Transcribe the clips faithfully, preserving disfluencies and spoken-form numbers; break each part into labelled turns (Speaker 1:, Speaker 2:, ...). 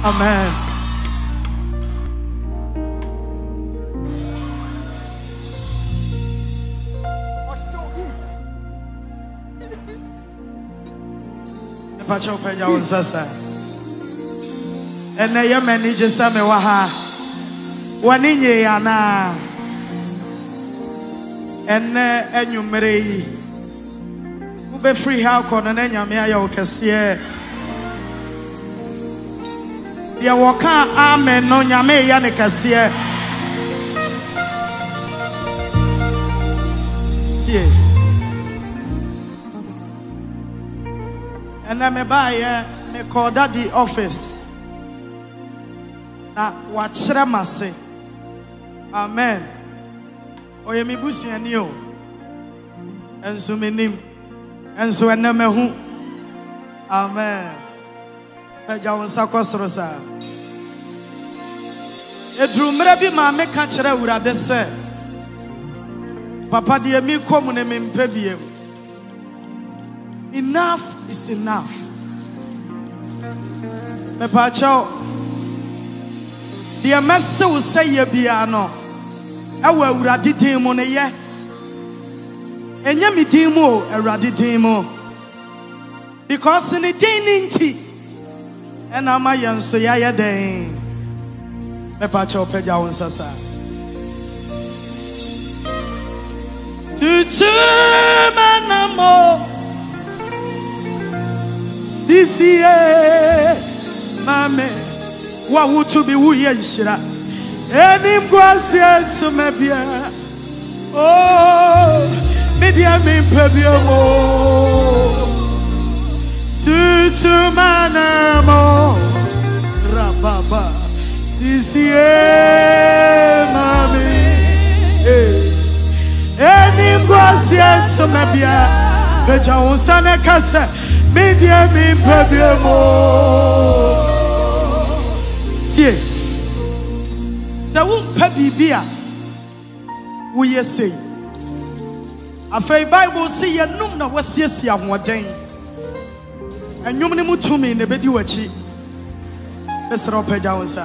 Speaker 1: Amen. Pacho peja unsasa. Ene ye mani jesa me wa ha. Wani nye ya na. Ene enwumere yi. Ube free ha ko na nyame aya wo kese. Ya woka amen no nyame ya ne kese. Tie. And I me buy me call that the office. Na wachira mase. Amen. Oye mi busu ani o. Enso menim. Enso ene me hu. Amen. Peja wonsa kosoro sa. Edru mre bi ma me ka kire urade se. Papa de mi komu ne me mpa biem. Enough is enough. Me pa chao. The message will say ye biano. Ewe uradi dimo ne ye. Enye mi dimo uradi dimo. Because in the day ninti. And ama yanso ya ya den. Me pa chao peja unsasa. Tutu manamo. This year, mame, what would to be who ye shira? Any gracia to me be oh, media me pebio, tutu manamo, rababa, this year, mame, any gracia to me be the Johnson Cassa. Media me pebemo. Tie. Se wo pebi bia wo yesi. Afei Bible say ye num na wasiesia hoden. Enwum ne mutumi ne bedi wachi. Besra opeja wonsa.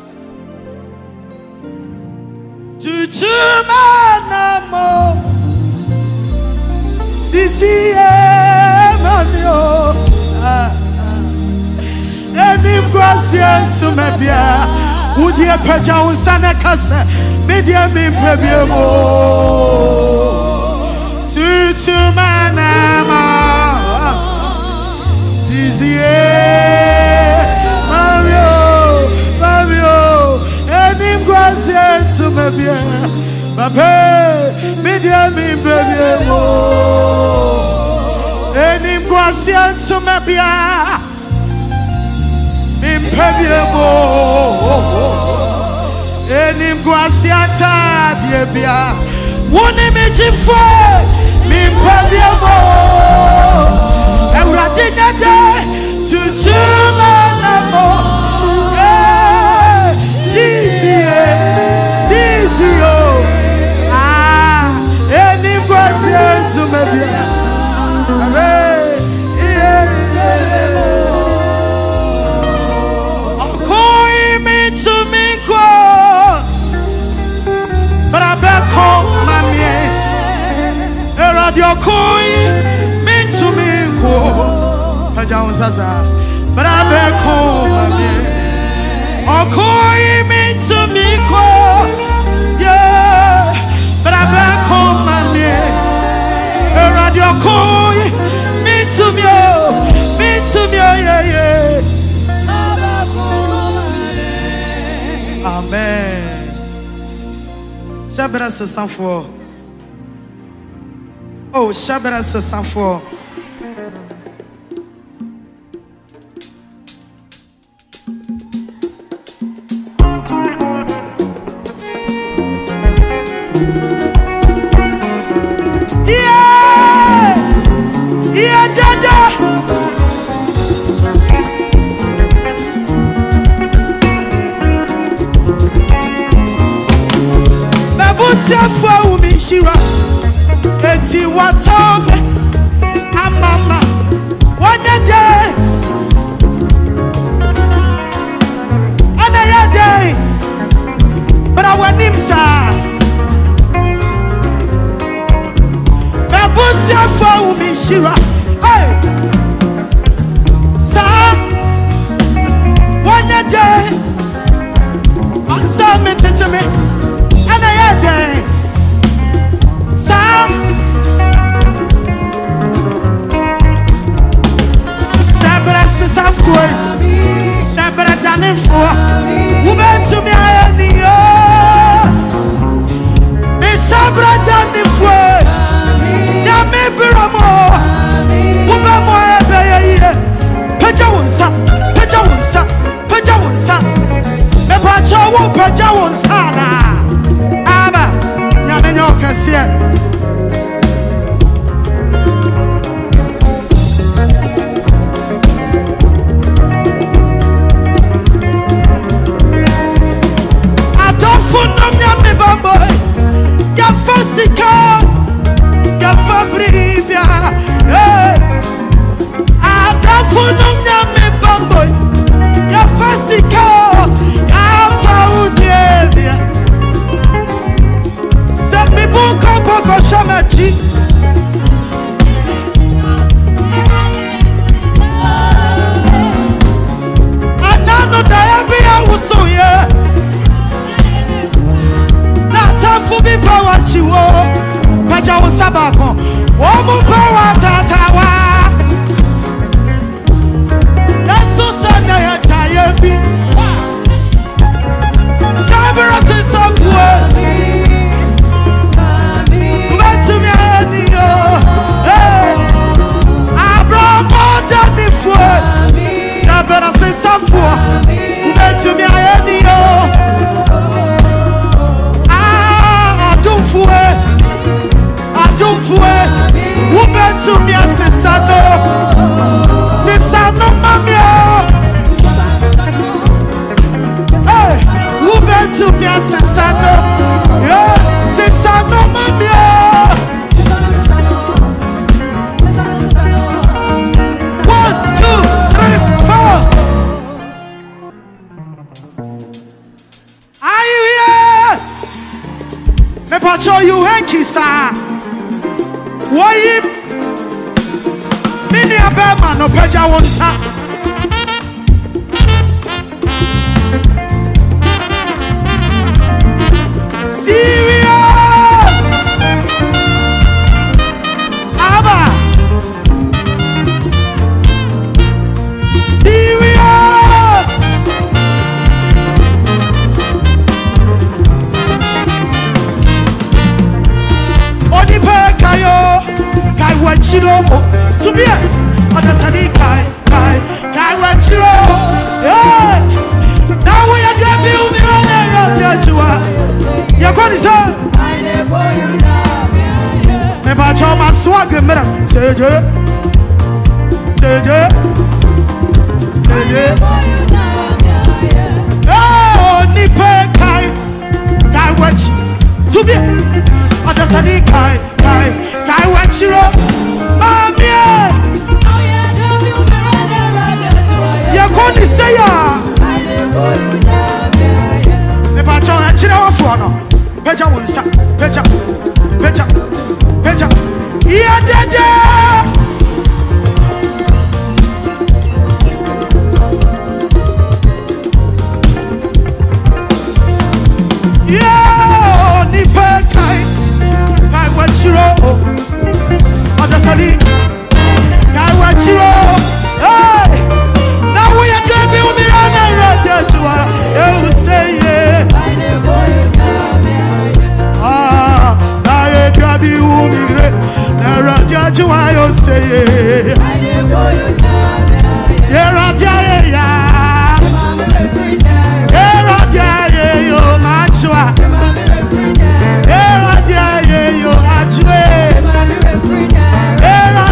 Speaker 1: Tutuma namo. Sisi Mamio, any gracia to me bia, would ye peja unsana casa, media me pebimo, tutu manama, Dizie, Mamio, Mamio, any gracia to me bia, Babe, media me pebimo. Enim gracia to me bia Impebiemo Enim gracia ta die bia Woni me jifo Impebiemo Ewrade nyade tutu manamo Eh Sisi Sisi oh Ah Enim gracia to me bia Amen. Yeah, yeah. I'm calling me to me, but I better call my man. Radio calling me to me, but I better call my man. I'm calling me to me, yeah, but I better call my man. Radio calling me to me, me to me, yeah, yeah. Amen. Shabra se sans foi. Oh, Shabra se sans foi. Eti watome amama wanya day Sa one day answer me to me and I had day Sam Sabra Safwa Sabra Danin for who bet to me I need Sabra Danin for Yame Biramo who bet more Peja wonsa Peja wonsa Peja wonsa Me pacha wo peja wonsa na Aba Nyame nyo kese Adofunom nyame bambo Ya fasika Ya fabrivia eh Adofunom nyame bambo Ya fasika Ya faudevia Se mi buka boko shamachi Anano dayabia usuye Natafu mi pawa chiwo Paja usabako Womu pawa tatawa Susana ya tayebi Shabira sisafwe Ubatumi aniyo Abraham Dani fwe Shabira sisafwe Ubatumi aniyo Adum fwe Adum fwe Ubatumi asisano Sisano mamia Hey, who bet to me as a sano? Yeah, Sisano mamia One, two, three, four Are you here? Me patrol you hanky sa Why Mini abema no peja wonsa Syria Aba Syria Onipe kayo Kai wachiro to be understanding Kai Kai Kai wachiro yeah now we are going to be on the road you're going to say me ba cho ma swag me say je say je say je oh ni pe Kai Kai wachi to be understanding Kai Kai Kai wachiro mami you're going to say ya me pa cho achira wa fo no peja wonsa peja peja peja ya dada yeah ni pe Kai Kai wachiro understand Kai wachiro hey now we are going to be on the road to you say yeah ah I can be umigre na raja to you say yeah raja ya yeah raja yo machwa yeah raja yo achwe yeah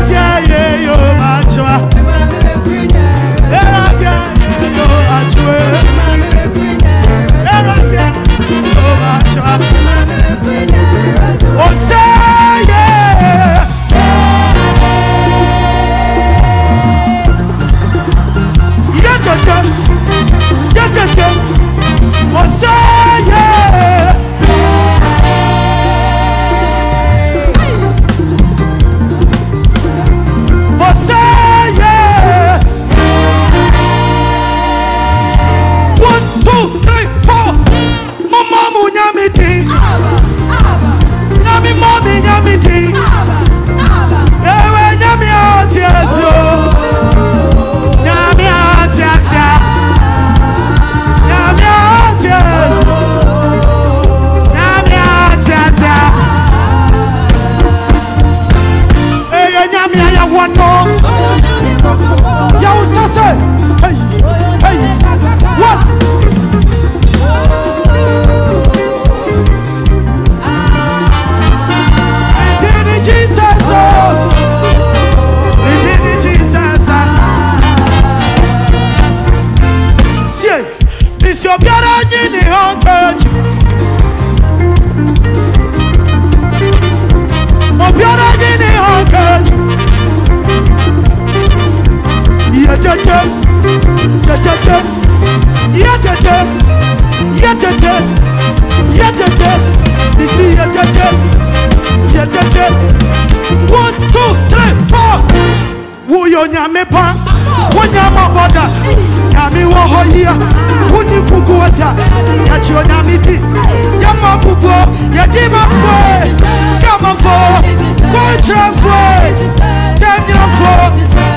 Speaker 1: One, two, three, four. Who yo nyame pa? Who nyama boda? Nyame wo hoya. Who ni kuku wada? Yachi yo nyame di. Yama bubo. Yadi ma fwe. Yama fwe. One tra fwe. Ten tra fwe.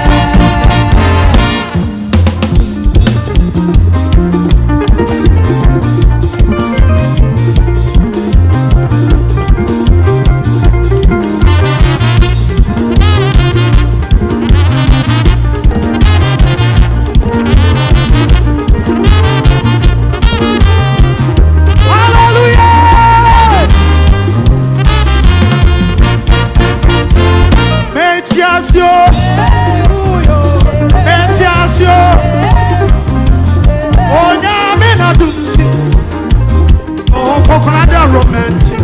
Speaker 1: Romantic.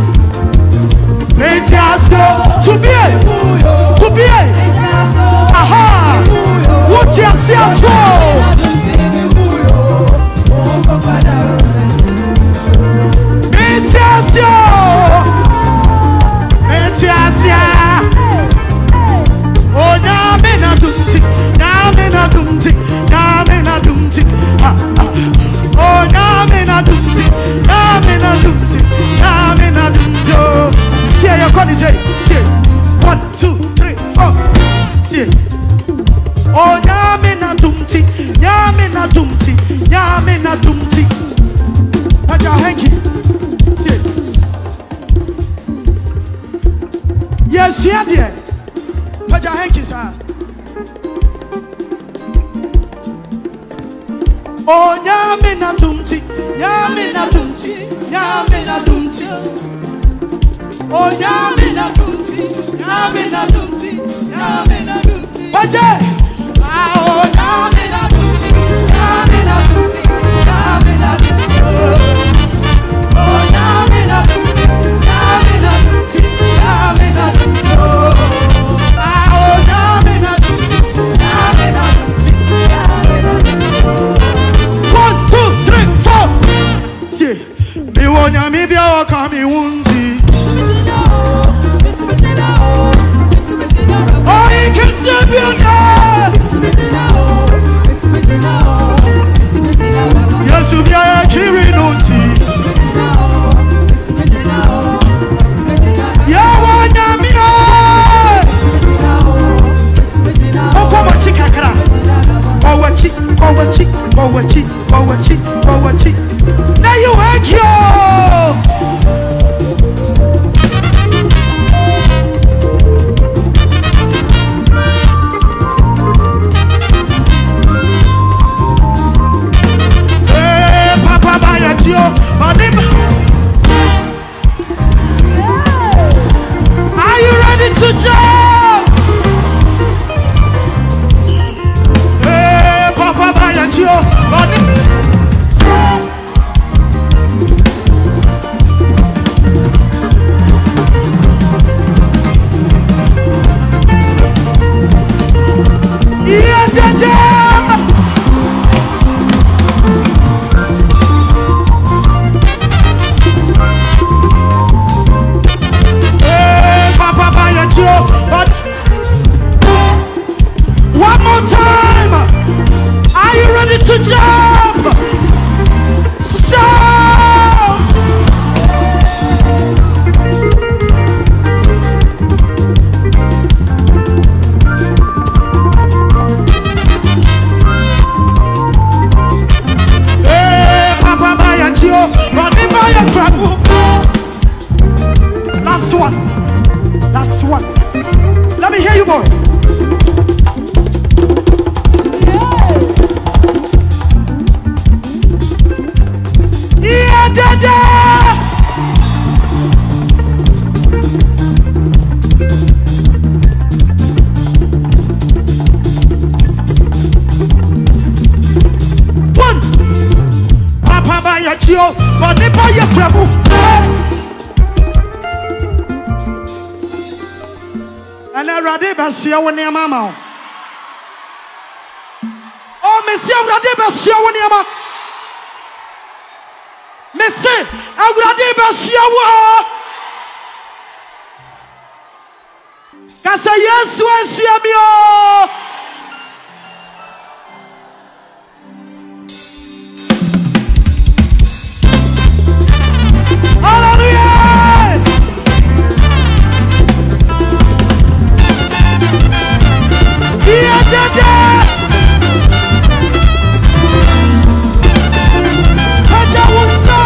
Speaker 1: To be, to be, aha. What you see at all? Metiasio, Metiasia. Oh, na me na dumti, na me na dumti, na me na dumti. Oh, na me na dumti, na me na dumti. Tear your corner, say, tear. One, two, three, four. Tear. Oh, yame na dumti, yame na dumti, yame na dumti. Paja hanky. Tear. Yes, yeah, dear. Paja hanky, sir. Oh, yame na dumti, yame na dumti, yame na dumti. Oh, yame na dumti, yame na dumti, yame na dumti. Paja. Oh, yame na dumti, yame na dumti, yame na dumti. Oh, yame na dumti, yame na dumti, yame na dumti. Oh, yame na dumti, yame na dumti, yame na dumti. One, two, three, four. Yeah. Me want yame be a kami wundi. Oh, you can see me again. Yes, you are cheering on tea. Yeah, one yamina. Oh, come on, chick, kakra. Oh, what chick, oh, what chick, oh, what chick, oh, what chick, oh, what chick. Now you work yo. Are you ready to jump? Hey, Papa Bayatio, yeah, yeah, yeah. But one more time. Are you ready to jump? Shout! Hey, Papa Bayatio, running by a crab. Last one. Last one. Let me hear you, boy. Yeah, dada. One. Papa Bayatio, but they buy your crab. And I rather be see you when your mama. Oh, Monsieur, I rather be see you when your mama. Monsieur, I rather be see you. Kasa Yesu asiamio. Hallelujah. Yeah, yeah, yeah. Kaja wuso.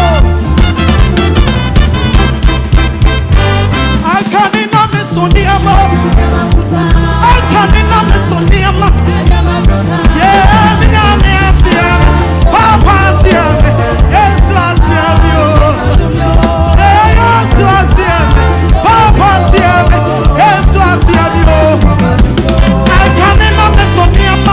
Speaker 1: Akanina mesoniama. Akanina mesoniama. Yeah, me me asia. Papa asia. Yesu asia yo. Yeah, Yesu asia. Papa asia. Yesu asia yo. Akanina mesoniama.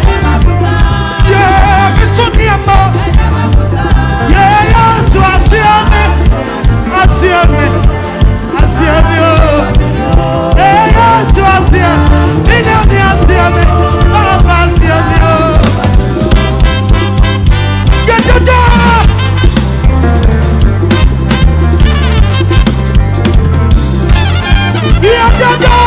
Speaker 1: Yeah, mesoniama. Yeah, Yesu asia me. Asia me. Asia yo. Yeah, Yesu asia. Ina me asia me. Papa asia yo. Yeah, yeah, yeah. Yeah, yeah, yeah.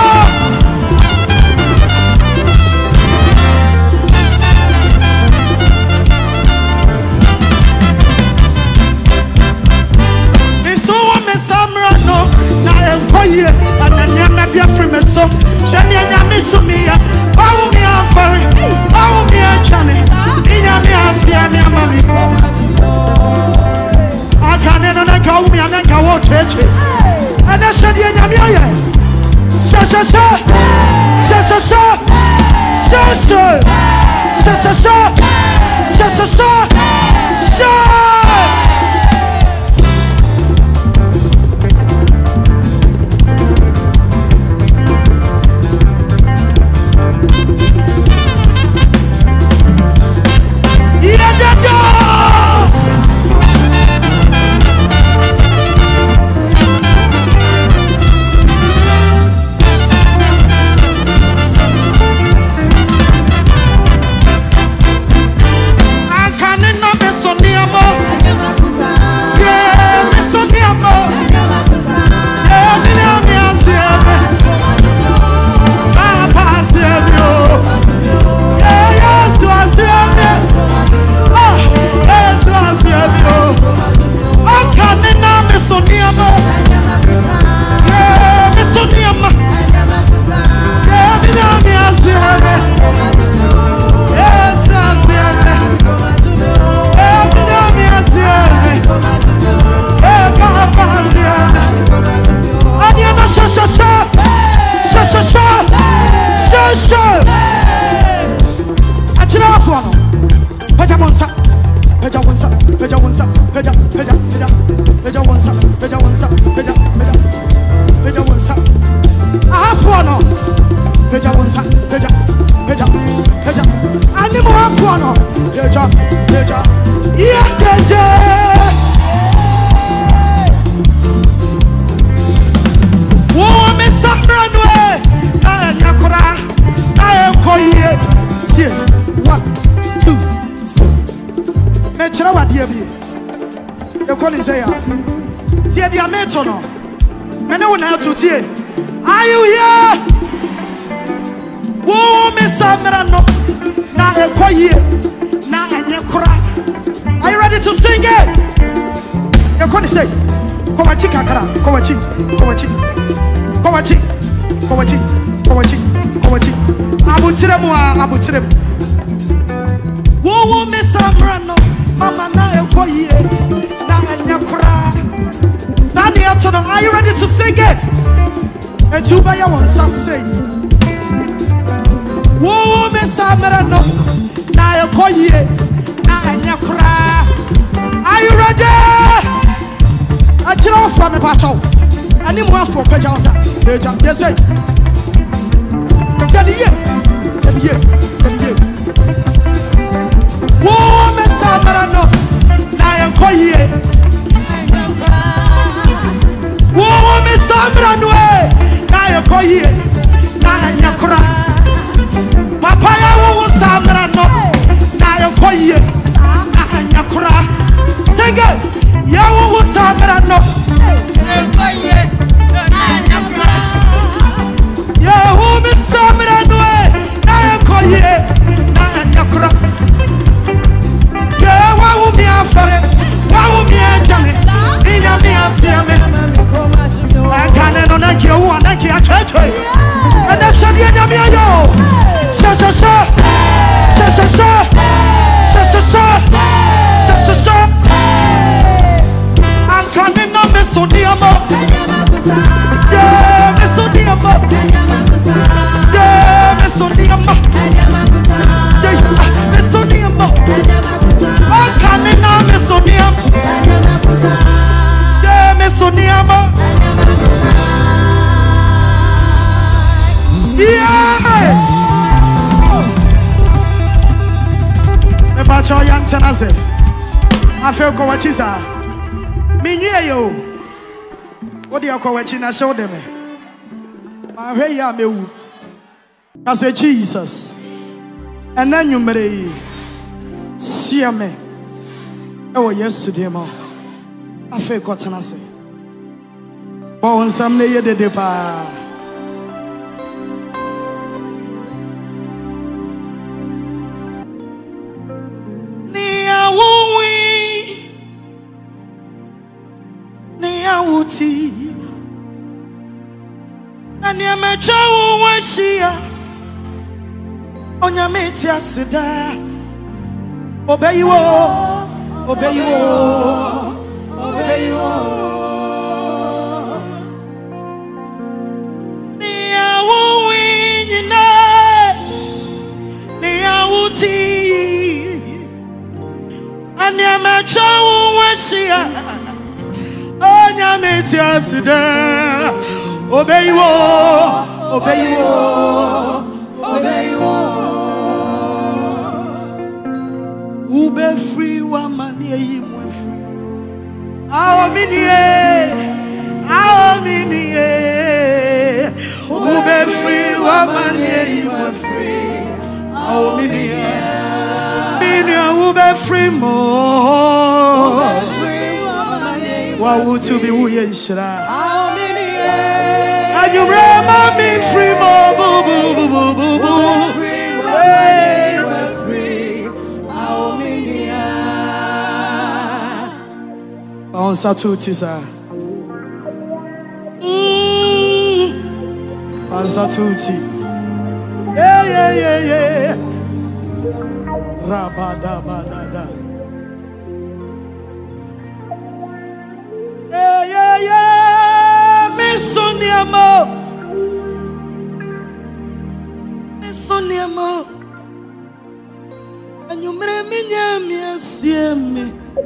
Speaker 1: Koye ananya na bia frame so shani anya me to me ya bawo me afari bawo me achane inya me asia me amami akane no na gawo me ana gawo cheche ana shadi anya me aye sha sha sha sha sha sha sha sha sha sha sha sha sha sha. Are you here? Whoa, Miss Samerano. Now, a quiet. Now, and you cry. Are you ready to sing it? You're going to say, Kowachi Kakara, Kowachi, Kowachi, Kowachi, Kowachi, Kowachi, Kowachi. Abutiremwa, Abutirem. Whoa, Miss Samerano. Mama, now, a quiet. Now, and you cry. Are you ready to sing it? And you buy one say, whoa, Miss Samerano. Now you call ye. Now and you cry. Are you ready? I chill from a battle. I need more for Pejansa. Yes, sir. Tell ye. Tell ye. Tell ye. Whoa, Miss Samerano. Now you call ye. Whoa, Miss Samerano. Now you call ye. Now and you cry. Papa, whoa, Samerano. Now you call ye. Now and you cry. Sing it. Yeah, whoa, Samerano. Now you call ye. Now and you cry. Pacho Yantanase. I feel Kowachisa. Minya yo. What do you call Wachina? Show them. I hear ya me. I say Jesus. And then you may see me. Oh, yesterday, ma. I feel Cotanase. But on some day, you did it. And you may show what she on your mate, yes, obey you all, obey you all, obey you all. Near wooing, you know, near wooty, and you may show what she on your mate, yes, obey you all, obey you all, obey you all. Ube free woman, ye him free. Our mini, our mini, ube free woman, ye him free. Our mini, mini, ube free more. What would you be wooing, Shra? And you remember me free more, boo, boo, boo, boo, boo, boo. On Satuti, sir. On Satuti. Yeah, yeah, yeah, yeah. Rabadabadada. Yeah, yeah, yeah. Miss Soniamo. Miss Soniamo. And you made me, yeah, me.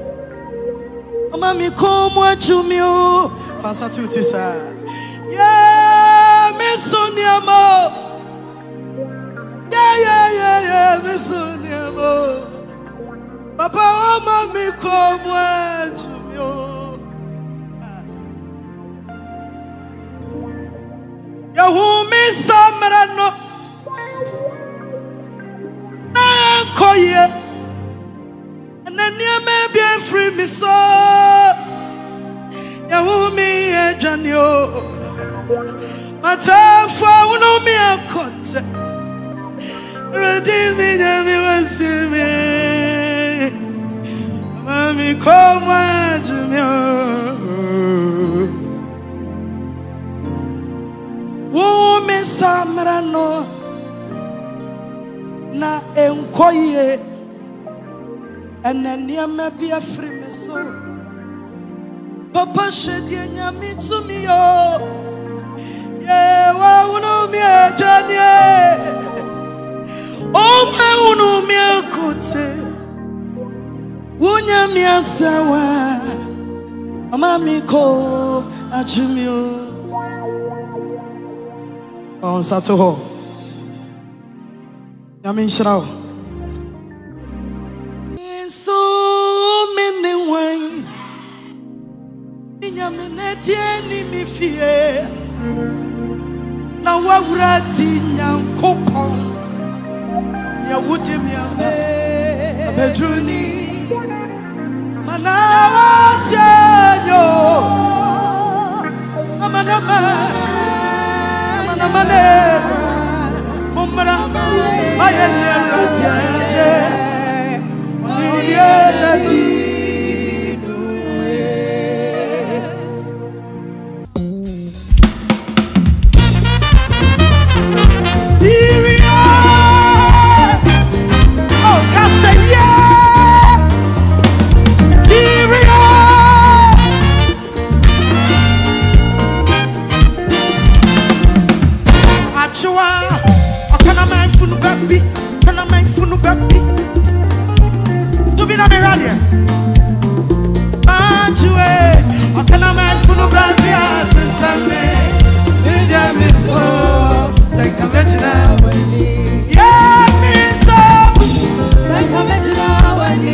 Speaker 1: Mami come watch you me oh Fansa tuti sa Yeah me Sonia mo Yeah yeah yeah yeah me Sonia mo Papa oh mami come watch you me oh Ya hu me samra no Na koye And then you may be free me so Ya hu me e janyo Mata fa uno me akote Redeem me na me wasime Mami come watch me Wu me samra no Na enkoye And then you may be a free me so Papa shed ye nyami to me yo Yeah, wa uno mi e janye Oh my uno mi e kote Unya mi asawa Ama mi ko achimio On sato ho Nyami nshirao So many wine Nyamenetieni mi fie Na wawurati nyankopon Ya wuti mi aba Abedruni Manawa sianyo Amanama Amanamane Mumra Mayene ratiaje
Speaker 2: Yeah, me so. Like I'm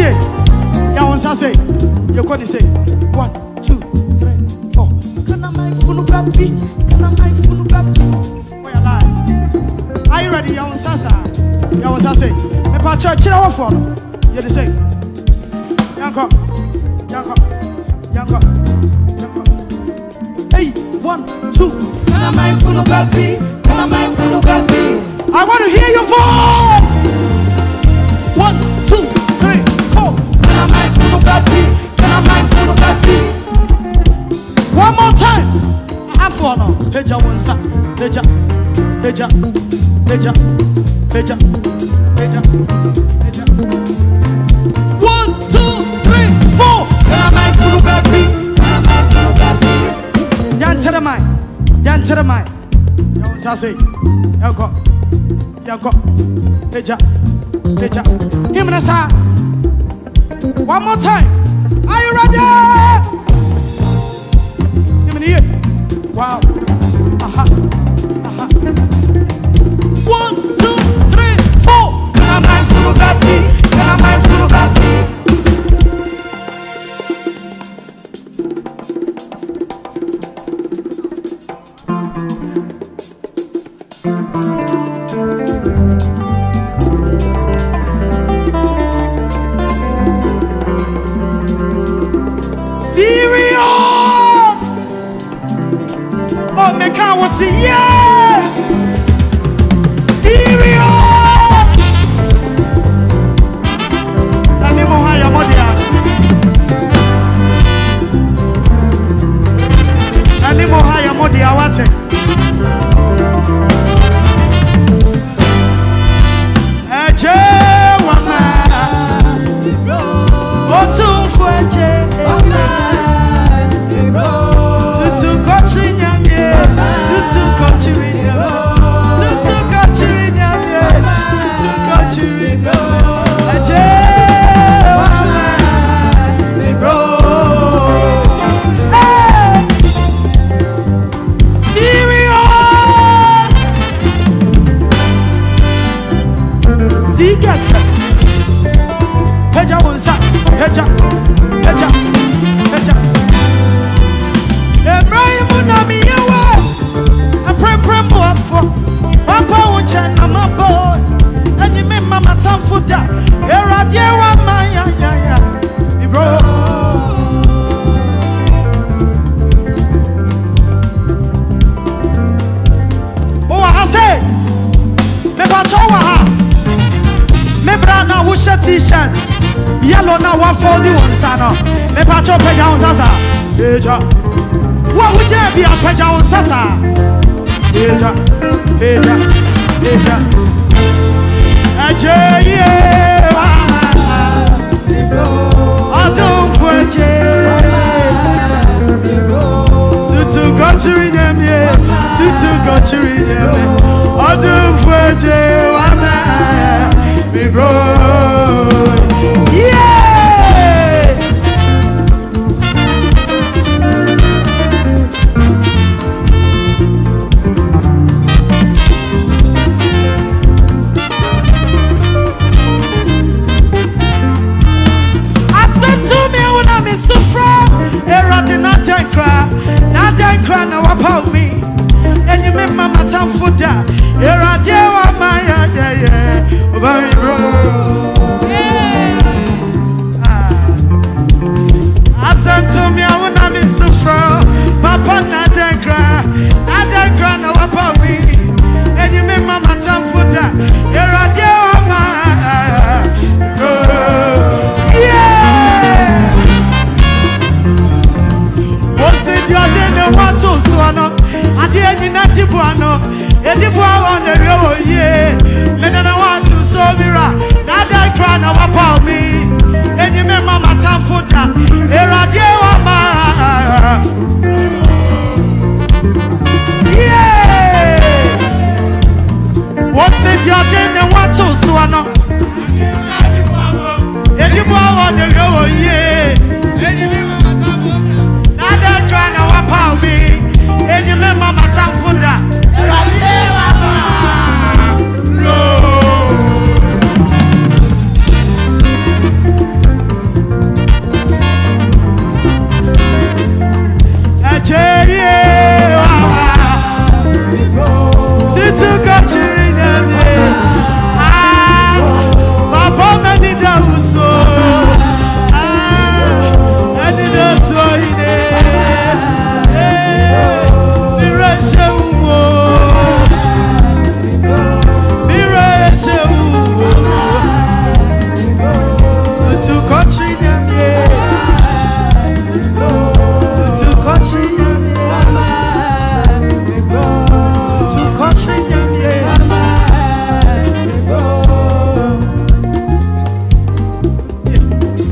Speaker 1: Tie. Ya wonsa say. You go say one, two, three, four. Can I my phone baby? Can I my phone baby? Where you lie? Are you ready? Ya wonsa sa. Ya wonsa say. Me pa church chira wo for no. You dey say. Yanko. Yanko. Yanko. Yanko. Hey, one, two. Can I my phone baby? Can I my phone baby? I want to hear your voice. One, two, three, four. Can I my phone baby? Can I my phone baby? One more time. I have one now. Heja once. Heja. Heja. Heja. Heja. Heja. Heja. One, two, three, four. Can I my phone baby? Can I my phone baby? Yan to the mic. Yan to the mic. Yan once I say. Yanko. Yanko. Heja. Heja. Him na sa. One more time. Are you ready? Him here. Wow. Aha. Aha. One, two, three, four. Can I my full baby? Can I my full baby? Oh, me can't was see yes. Serious. Animo haya modia. Animo haya modia wate. Eje wama. Otum fueje. Tutu kochinya. Tutu kochirinya, tutu kochirinya, tutu kochirinya. Aje wama, bro. Serious. Zika. Heja wonsa, heja, heja, heja. Ibrahim Nami. Papa won't change my boy. And you make mama time for that. Here I dear one man, yeah, yeah, yeah. Bro. Oh, I say, me bachowa ha. Me brana wusha t-shirts. Yellow na one for the one sana. Me bacho peja on sasa. Eja. What would you be a peja on sasa? Eja. Eja, eja, aje ye, adon fueje, tutu gochiri nyamye, tutu gochiri nyamye, adon fueje wama, big bro, yeah. Na wapa me, and you make mama time for that. Here I dear one my yeah yeah, very bro. I said to me I wanna be so far, Papa na den cry, na den cry na wapa me, and you make mama time for that. Here I dear one my yeah. What's it your dinner? What's Swano, I did not Dibuano, a Dibuano, the real ye. Then I want to so mira, not that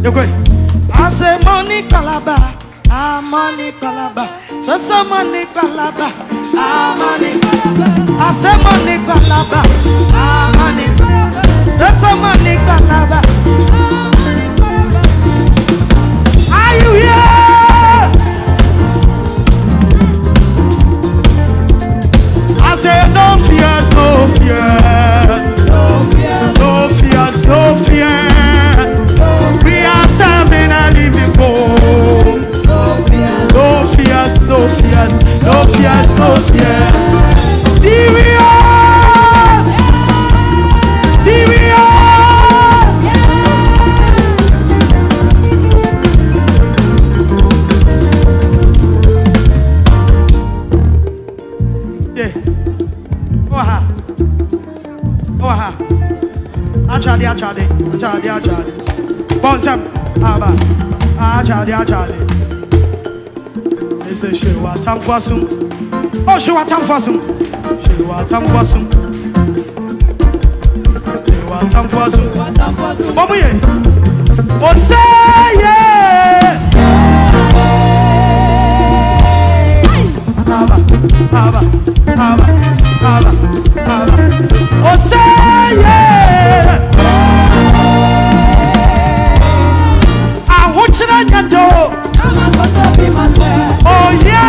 Speaker 1: I say money Calabar, ah money Calabar, so some money Calabar, ah money Calabar. I say money Calabar, ah money Calabar, so some money Calabar, ah money Calabar. Are you here? I say no fears, no fears, no fears, no fears, no fears. We are serving a living God. No fears, no fears, no fears, no fears. Serious, serious. Yeah. Oh ha, oh ha. Achadi, achadi, achadi, achadi. Bonsam, aba, achadi, achadi. They say she wa tam for some. Oh, she wa tam for some. She wa tam for some. She wa tam for some. Bobo ye. Oh say yeah. Aba, aba, aba, aba, aba. Oh say yeah. Oh yeah,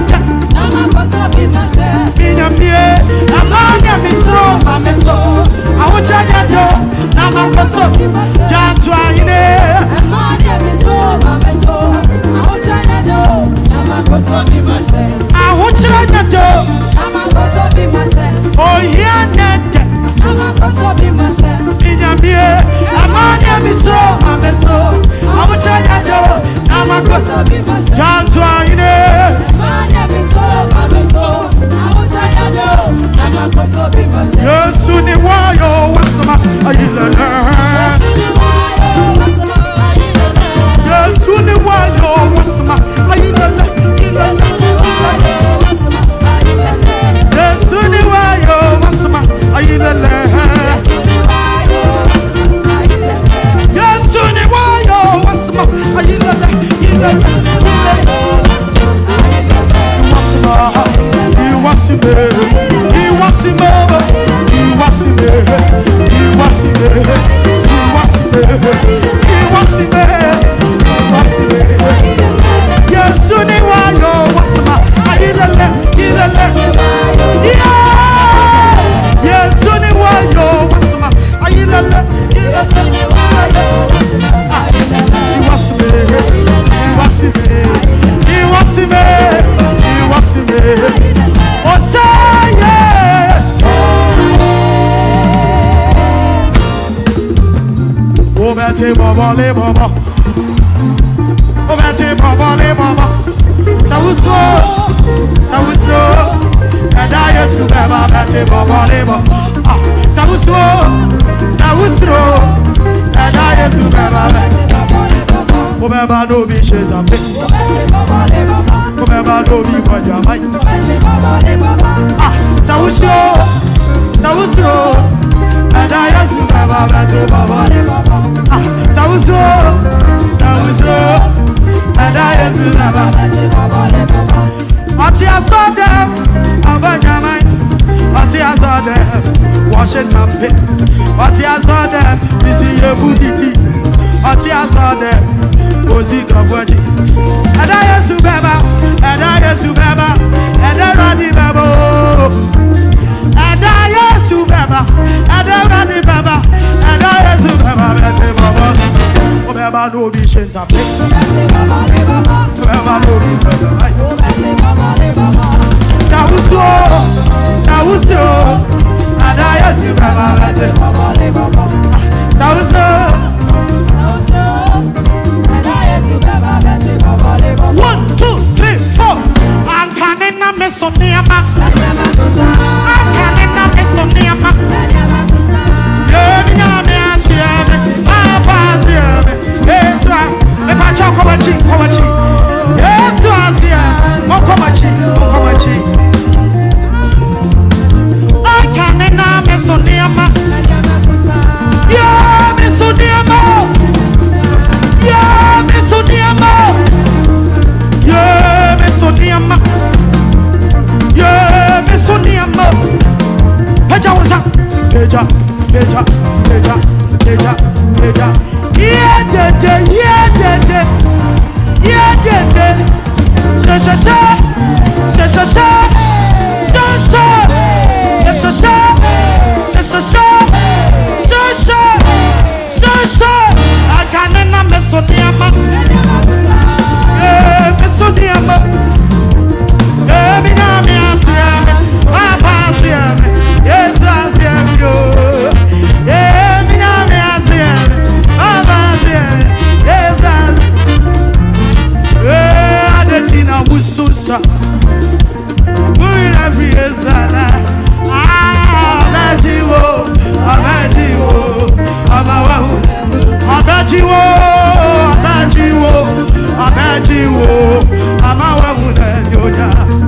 Speaker 1: Obete baba le baba, obete baba le baba. Sausro, sausro. Eda Yesu baba obete baba le baba. Ah, sausro, sausro. Eda Yesu baba obete baba le baba. Obeba no bi shetambe. Obete baba le baba. Obeba no bi kwajamai. Obete baba le baba. Ah, sausro, sausro. Eda Yesu baba obete baba le baba. Ah, sausro, sausro. Eda Yesu baba obete baba le baba. Ati asode, abajamai. Ati asode, washetambe. Ati asode, bisi yebuditi. Ati asode, ozi grafwaji. Eda Yesu baba, Eda Yesu baba, Eda radi baba. Eda Yesu baba, Eda radi baba, Eda Yesu baba, bete baba. O baba no bi shenta pe. Bete baba le baba. O baba no bi baba. O bete baba le baba. Sauso, sauso. Eda Yesu baba, bete baba le baba. Sauso, sauso. Eda Yesu baba, bete baba le baba. One, two, three, four. Ankanena mesoniama. Ankanena mesoniama. Yeminyame asiame, papa asiame. Yesu, me pacha kowachi, kowachi. Yesu asiame, mokomachi, mokomachi. Ankanena mesoniama. Yeah, mesoniama. Mesoniama. Eh, Mesoniama. Eh, Minami Asiame. Papa Asiame. Yes, Asiame. Eh, Minami Asiame. Papa Asiame. Yes, Asiame. Eh, Adetina Wususa. We're every Ezana. Ah, Abajiwo. Abajiwo. Amawahu. Abajiwo. Abajiwo. Abajiwo. Amawahu na yoda.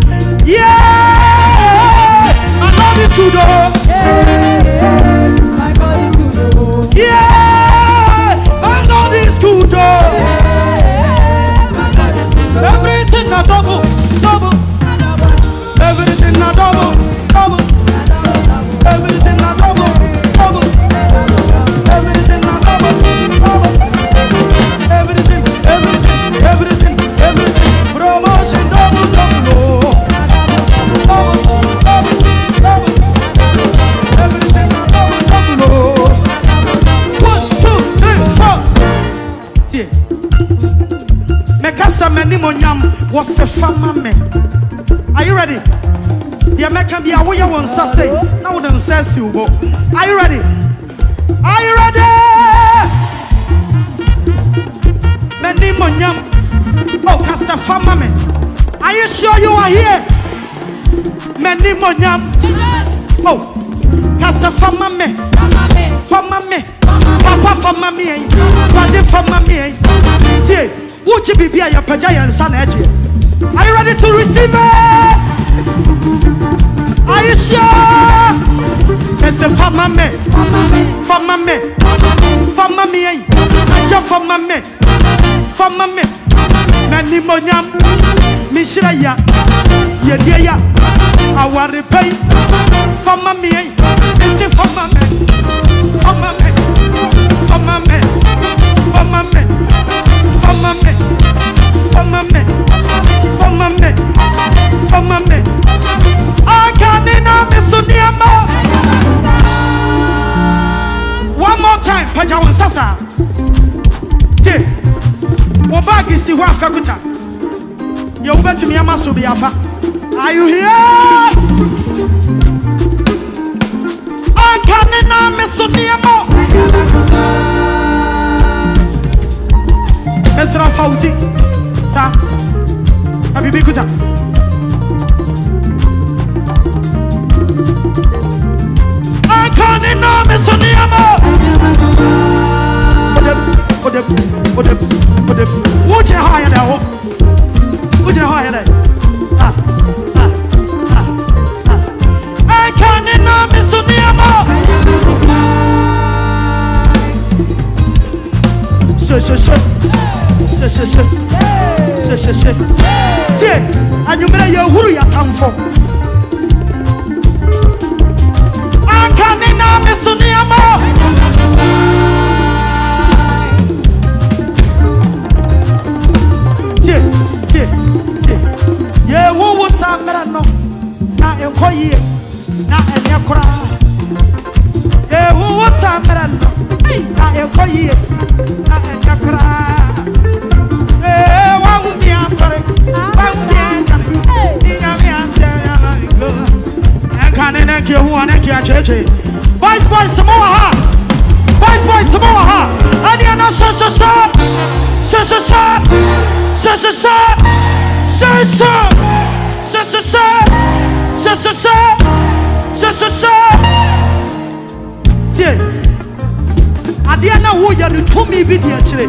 Speaker 1: Yeah! My God is good.
Speaker 2: Yeah, my God is good.
Speaker 1: Yeah! My God is good.
Speaker 2: Yeah, my God is good.
Speaker 1: Everything na double, double. Everything na double, double. Everything na double, double. Everything na double, double. Everything, everything, everything, everything. Promotion double, double. Double, double, double. Everything na double, double. One, two, three, four. Tie. Mekasa meni monyam was a fama me. Are you ready? The American be away one say. Now them says you go. Are you ready? Are you ready? Meni monyam. Oh, kasa fama me. Are you sure you are here? Meni monyam. Oh, kasa fama me. Fama me. Papa fama me. Daddy fama me. See, would you be a your pajayan son? Are you ready to receive it? Are you sure? It's a fama me. Fama me. Fama me. Just fama me. Fama me. Mani monyam. Mishiraya. Yedia. Our repay. Fama me. It's a fama me. Fama me. Fama me. Fama me. Fama me. Fama me. Fama me. Fama me. Akanina Mesoniama. One more time. Pajawan Sasa. Tie. Wobagi si wa fakuta. Yo ubeti miyama subiafa. Are you here? Akanina Mesoniama. Mesra Fauti. Sa. Habibi kuta. Akanina Mesoniama. Odep, odep, odep, odep. Would you hire that? Would you hire that? Ah, ah, ah, ah. Akanina Mesoniama. She, she, she. She, she, she. She, she, she. See, and you made your hurry at time for. Akanina Mesoniama. Tie, tie, tie. Ye wo wo samra no. Na enkoye. Na enyakora. Ye wo wo samra no. Na enkoye. Na enyakora. Eh, wa mu mi afare. Wa mu mi antare. Ni ga mi asere na go. Akanina ke hu anake acheche. Boys, boys, Samoa. Boys, boys, Samoa. Ani ana sha sha sha. Sha sha sha. Sha sha sha. Sha sha. Sha sha sha. Sha sha sha. Sha sha sha. Tie. Adia na wo ya no tumi bi dia kire.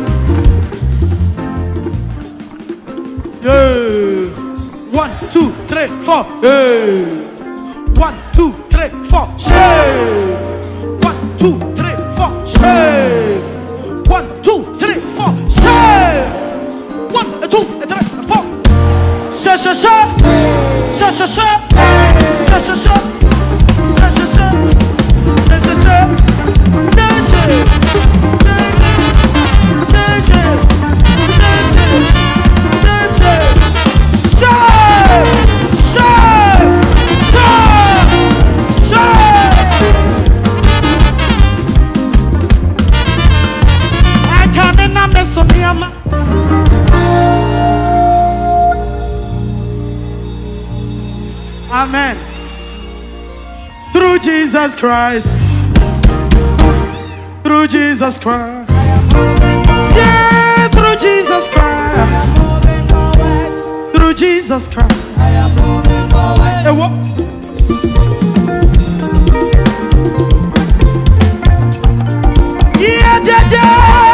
Speaker 1: Yeah. One, two, three, four. Yeah. One, two, three, four. Shake. One, two, three, four. Shake. One, two, three, four. Shake. One, two, three, four. Shake, shake, shake. Shake, shake, shake. Shake, shake, shake. Shake, shake, shake. Shake, shake, shake. Shake, shake. Shake, shake. Shake, shake. Shake, shake. Shake. Shake. Shake. I can't remember so many Mama. Amen. Through Jesus Christ. Through Jesus Christ. Yeah, through Jesus Christ. Through Jesus Christ.
Speaker 2: I am moving forward.
Speaker 1: Eh, what? Yeah, da, da.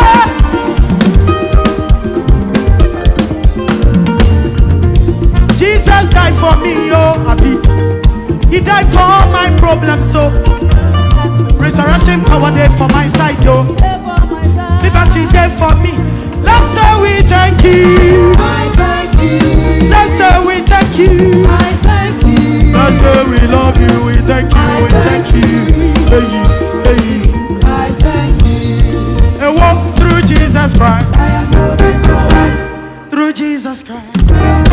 Speaker 1: Jesus died for me, oh, Abi. He died for all my problems, so resurrection power there for my side, yo. Liberty there for me. Let's say we thank you.
Speaker 2: I thank you.
Speaker 1: Let's say we thank you.
Speaker 2: I thank you.
Speaker 1: Let's say we love you. We thank you. We thank you. Hey, hey.
Speaker 2: I thank you.
Speaker 1: And walk through Jesus Christ.
Speaker 2: I am moving forward.
Speaker 1: Through Jesus Christ.